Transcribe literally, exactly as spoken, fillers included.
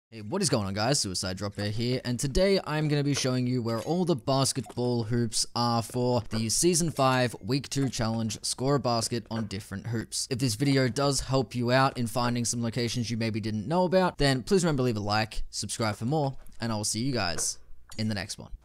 Hey, what is going on guys, Suicide Dropper here, and today I'm going to be showing you where all the basketball hoops are for the Season five Week two Challenge Score a Basket on different hoops. If this video does help you out in finding some locations you maybe didn't know about, then please remember to leave a like, subscribe for more, and I will see you guys in the next one.